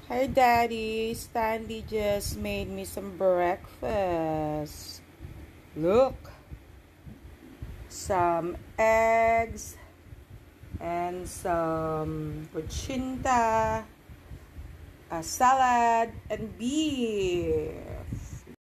Hi, Daddy. Stanley just made me some breakfast. Look, some eggs and some cuchinta, a salad, and beef.